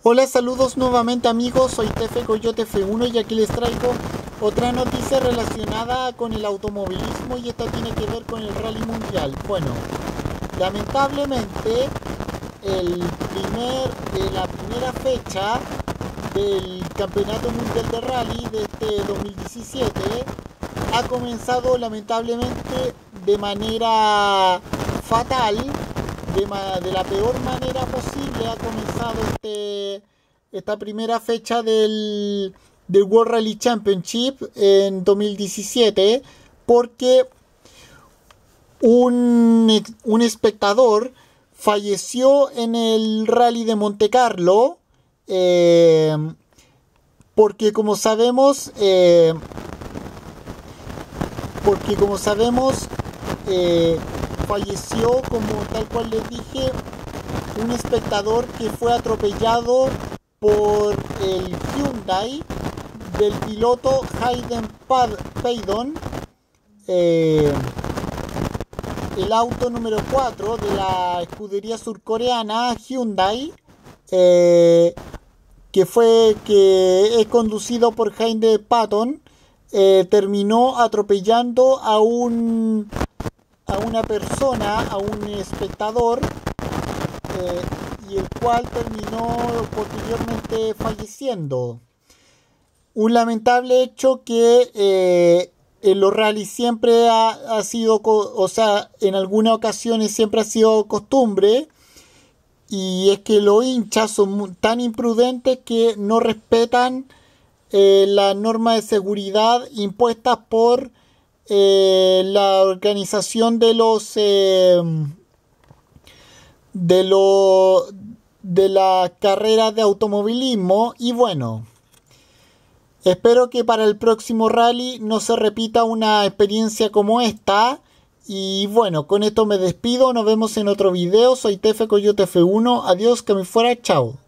Hola, saludos nuevamente amigos, soy Tefe Coyote F1 y aquí les traigo otra noticia relacionada con el automovilismo y esta tiene que ver con el Rally Mundial. Bueno, lamentablemente la primera fecha del Campeonato Mundial de Rally de este 2017 ha comenzado lamentablemente de manera fatal, de la peor manera posible ha comenzado esta primera fecha del World Rally Championship en 2017 porque un espectador falleció en el Rally de Monte Carlo porque como sabemos falleció, como tal cual les dije, un espectador que fue atropellado por el Hyundai del piloto Hayden Paddon, el auto número 4 de la escudería surcoreana Hyundai, que es conducido por Hayden Paddon, terminó atropellando a una persona, a un espectador, y el cual terminó posteriormente falleciendo. Un lamentable hecho que en los rallies siempre ha sido, en algunas ocasiones siempre ha sido costumbre, y es que los hinchas son tan imprudentes que no respetan las normas de seguridad impuestas por la organización de las carreras de automovilismo. Y bueno, espero que para el próximo rally no se repita una experiencia como esta. Y bueno, con esto me despido, nos vemos en otro video. Soy Tefe Coyote F1, adiós, que me fuera, chao.